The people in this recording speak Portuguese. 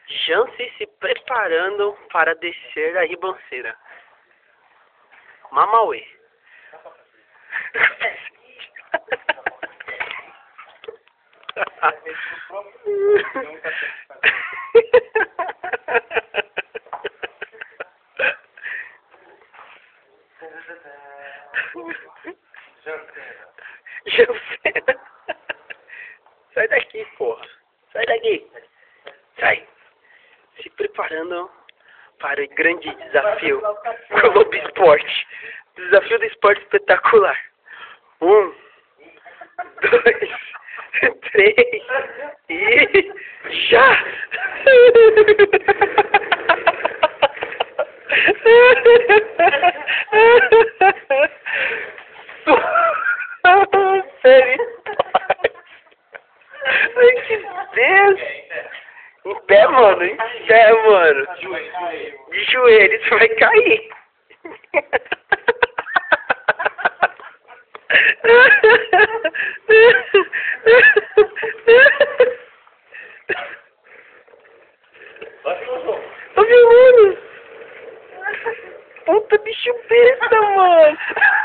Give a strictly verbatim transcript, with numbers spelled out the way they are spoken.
Jance se preparando para descer a ribanceira. Mamauê. Jancena. Sai daqui, porra. Sai daqui. Sai. Se preparando para o grande desafio Globo Esporte. Desafio do esporte espetacular. Um, dois, três e já! Sério? Ai, que Deus! Em pé, mano, em pé, mano. De joelho, você vai cair. Ô, meu mano. Puta bicho besta, mano.